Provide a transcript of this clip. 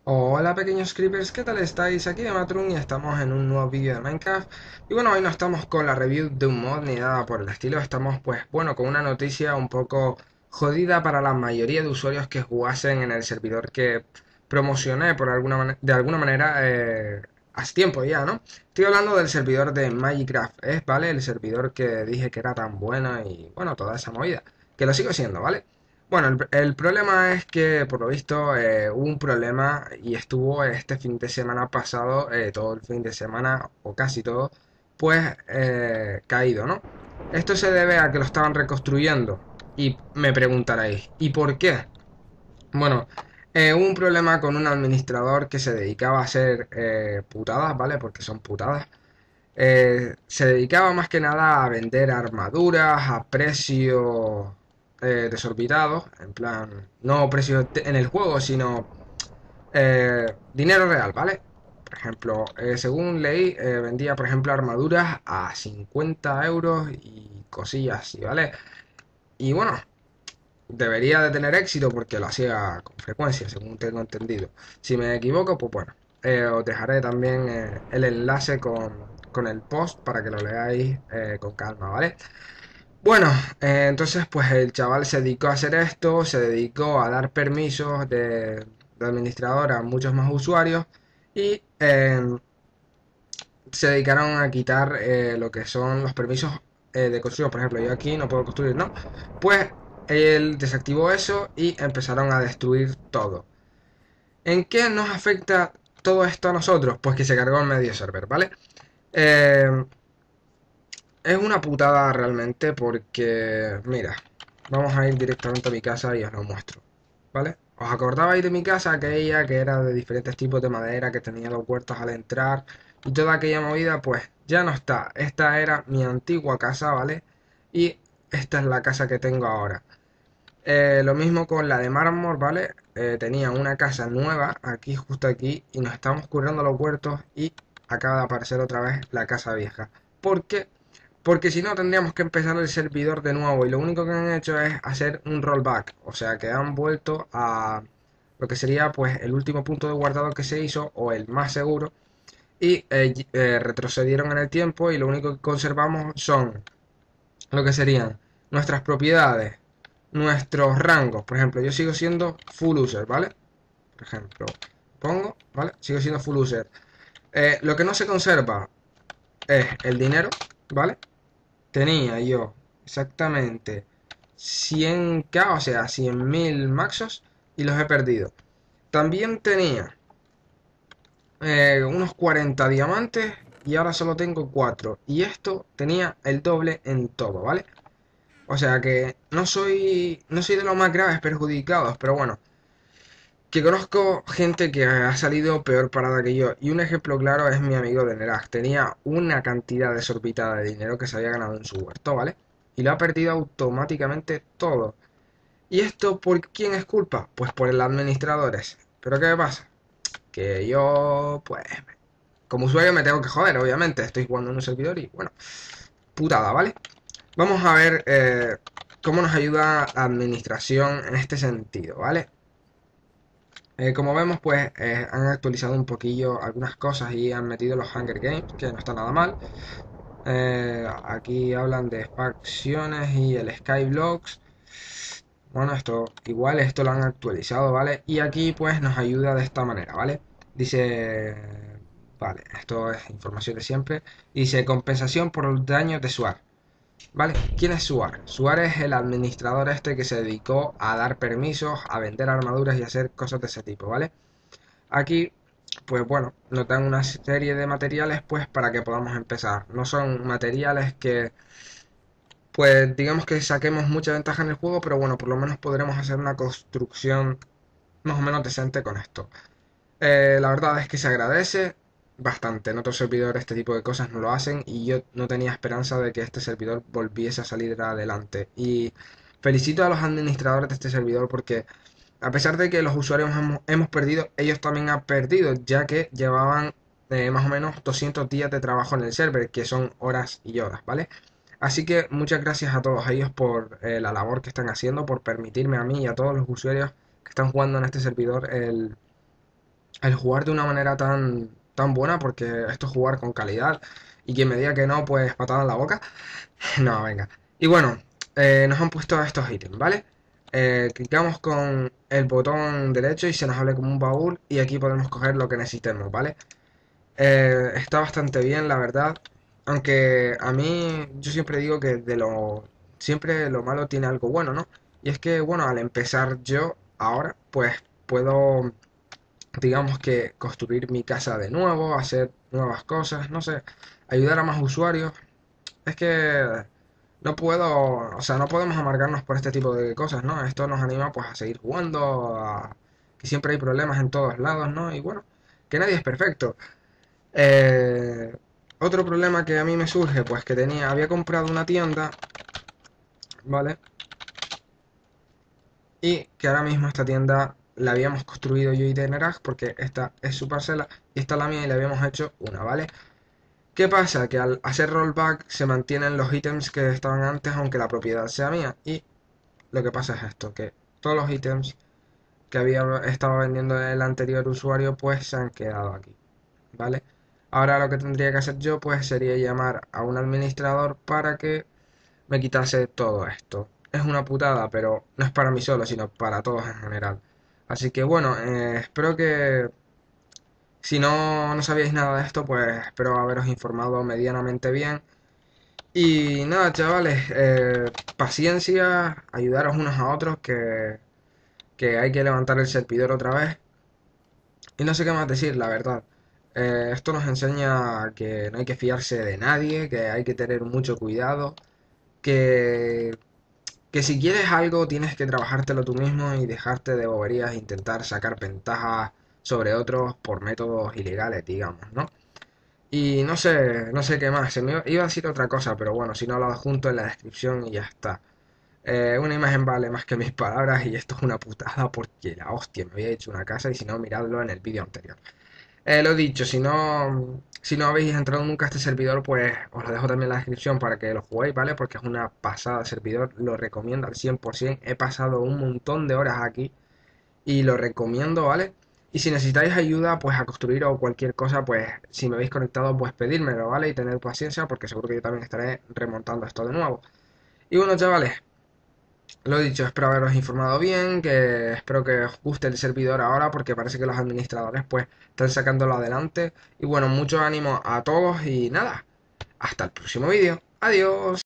Hola pequeños creepers, ¿qué tal estáis? Aquí de Matrun y estamos en un nuevo vídeo de Minecraft. Y bueno, hoy no estamos con la review de un mod ni nada por el estilo. Estamos pues bueno con una noticia un poco jodida para la mayoría de usuarios que jugasen en el servidor que promocioné de alguna manera hace tiempo ya, ¿no? Estoy hablando del servidor de Minecraft, ¿vale? El servidor que dije que era tan bueno y bueno, toda esa movida. Que lo sigo siendo, ¿vale? Bueno, el problema es que por lo visto hubo un problema y estuvo este fin de semana pasado, todo el fin de semana o casi todo, pues caído, ¿no? Esto se debe a que lo estaban reconstruyendo y me preguntaréis, ¿y por qué? Bueno, hubo un problema con un administrador que se dedicaba a hacer putadas, ¿vale? Porque son putadas. Se dedicaba más que nada a vender armaduras a precios desorbitados, en plan, no precios en el juego, sino dinero real, ¿vale? Por ejemplo, según leí, vendía, por ejemplo, armaduras a 50 euros y cosillas así, ¿vale? Y bueno, debería de tener éxito porque lo hacía con frecuencia, según tengo entendido. Si me equivoco, pues bueno, os dejaré también el enlace con el post para que lo leáis con calma, ¿vale? Bueno, entonces pues el chaval se dedicó a hacer esto, se dedicó a dar permisos de administrador a muchos más usuarios y se dedicaron a quitar lo que son los permisos de construcción. Por ejemplo, yo aquí no puedo construir, ¿no? Pues él desactivó eso y empezaron a destruir todo. ¿En qué nos afecta todo esto a nosotros? Pues que se cargó el medio server, ¿vale? Eh, es una putada realmente porque, mira, vamos a ir directamente a mi casa y os lo muestro, ¿vale? ¿Os acordabais de mi casa aquella que era de diferentes tipos de madera, que tenía los huertos al entrar y toda aquella movida? Pues ya no está. Esta era mi antigua casa, ¿vale? Y esta es la casa que tengo ahora. Lo mismo con la de mármol, ¿vale? Tenía una casa nueva aquí, justo aquí, y nos estábamos currando los huertos y acaba de aparecer otra vez la casa vieja. ¿Por qué? Porque si no tendríamos que empezar el servidor de nuevo y lo único que han hecho es hacer un rollback, o sea que han vuelto a lo que sería pues el último punto de guardado que se hizo o el más seguro y retrocedieron en el tiempo y lo único que conservamos son lo que serían nuestras propiedades, nuestros rangos. Por ejemplo, yo sigo siendo full user, ¿vale? Por ejemplo, pongo, ¿vale? Sigo siendo full user. Lo que no se conserva es el dinero, ¿vale? Tenía yo exactamente 100k, o sea, 100.000 maxos y los he perdido. También tenía unos 40 diamantes y ahora solo tengo 4. Y esto tenía el doble en todo, ¿vale? O sea que no soy de los más graves perjudicados, pero bueno, que conozco gente que ha salido peor parada que yo. Y un ejemplo claro es mi amigo de Neraz. Tenía una cantidad desorbitada de dinero que se había ganado en su huerto, ¿vale? Y lo ha perdido automáticamente todo. ¿Y esto por quién es culpa? Pues por el administradores. ¿Pero qué pasa? Que yo, pues, como usuario me tengo que joder, obviamente. Estoy jugando en un servidor y, bueno, putada, ¿vale? Vamos a ver cómo nos ayuda la administración en este sentido, ¿vale? Como vemos, pues han actualizado un poquillo algunas cosas y han metido los Hunger Games, que no está nada mal. Aquí hablan de facciones y el Skyblocks. Bueno, esto lo han actualizado, ¿vale? Y aquí pues nos ayuda de esta manera, ¿vale? Dice, vale, esto es información de siempre. Dice compensación por los daños de SWAT. ¿Vale? ¿Quién es Suar? Suar es el administrador este que se dedicó a dar permisos, a vender armaduras y a hacer cosas de ese tipo, ¿vale? Aquí, pues bueno, nos dan una serie de materiales pues para que podamos empezar. No son materiales que, pues digamos que saquemos mucha ventaja en el juego, pero bueno, por lo menos podremos hacer una construcción más o menos decente con esto. La verdad es que se agradece bastante. En otros servidores este tipo de cosas no lo hacen y yo no tenía esperanza de que este servidor volviese a salir adelante. Y felicito a los administradores de este servidor porque a pesar de que los usuarios hemos perdido, ellos también han perdido, ya que llevaban más o menos 200 días de trabajo en el server, que son horas y horas, ¿vale? Así que muchas gracias a todos ellos por la labor que están haciendo, por permitirme a mí y a todos los usuarios que están jugando en este servidor el el jugar de una manera tan buena, porque esto es jugar con calidad, y quien me diga que no, pues patada en la boca. No, venga. Y bueno, nos han puesto estos ítems, ¿vale? Clicamos con el botón derecho y se nos abre como un baúl y aquí podemos coger lo que necesitemos, ¿vale? Está bastante bien, la verdad. Aunque a mí, yo siempre digo que siempre lo malo tiene algo bueno, ¿no? Y es que, bueno, al empezar yo ahora, pues puedo, digamos que construir mi casa de nuevo, hacer nuevas cosas, no sé, ayudar a más usuarios. Es que no puedo, o sea, no podemos amargarnos por este tipo de cosas, ¿no? Esto nos anima pues a seguir jugando, que siempre hay problemas en todos lados, ¿no? Y bueno, que nadie es perfecto. Eh, Otro problema que a mí me surge, pues que había comprado una tienda, ¿vale? Y que ahora mismo esta tienda la habíamos construido yo y Tenerag porque esta es su parcela y esta es la mía y le habíamos hecho una, ¿vale? ¿Qué pasa? Que al hacer rollback se mantienen los ítems que estaban antes aunque la propiedad sea mía. Y lo que pasa es esto, que todos los ítems que había estado vendiendo el anterior usuario pues se han quedado aquí, ¿vale? Ahora lo que tendría que hacer yo pues sería llamar a un administrador para que me quitase todo esto. Es una putada, pero no es para mí solo, sino para todos en general. Así que bueno, espero que si no sabíais nada de esto, pues espero haberos informado medianamente bien. Y nada, chavales, paciencia, ayudaros unos a otros, que hay que levantar el servidor otra vez. Y no sé qué más decir, la verdad. Esto nos enseña que no hay que fiarse de nadie, que hay que tener mucho cuidado, que, que si quieres algo tienes que trabajártelo tú mismo y dejarte de boberías e intentar sacar ventajas sobre otros por métodos ilegales, digamos, ¿no? Y no sé qué más, iba a decir otra cosa, pero bueno, si no lo adjunto en la descripción y ya está. Una imagen vale más que mis palabras y esto es una putada porque la hostia me había hecho una casa y si no, miradlo en el vídeo anterior. Lo dicho, si no habéis entrado nunca a este servidor, pues os lo dejo también en la descripción para que lo juguéis, ¿vale? Porque es una pasada de servidor, lo recomiendo al 100%. He pasado un montón de horas aquí y lo recomiendo, ¿vale? Y si necesitáis ayuda, pues a construir o cualquier cosa, pues si me habéis conectado, pues pedírmelo, ¿vale? Y tener paciencia porque seguro que yo también estaré remontando esto de nuevo. Y bueno, chavales, lo dicho, espero haberos informado bien, que espero que os guste el servidor ahora porque parece que los administradores pues están sacándolo adelante. Y bueno, mucho ánimo a todos y nada, hasta el próximo vídeo. Adiós.